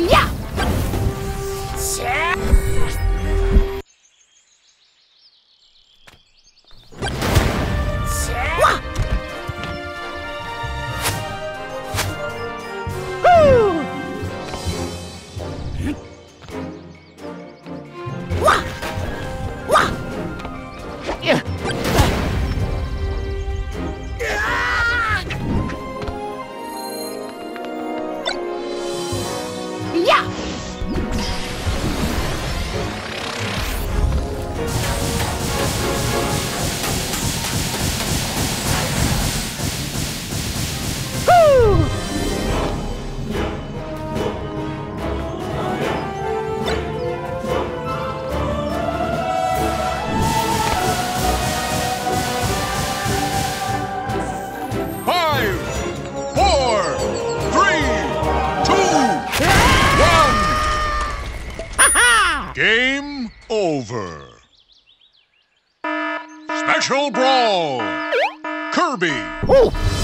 呀！切！哇！呼！哇！哇！呀！呀！呼！ 5, 4, 3, 2, 1. Game over. Special Brawl. Kirby. Oh!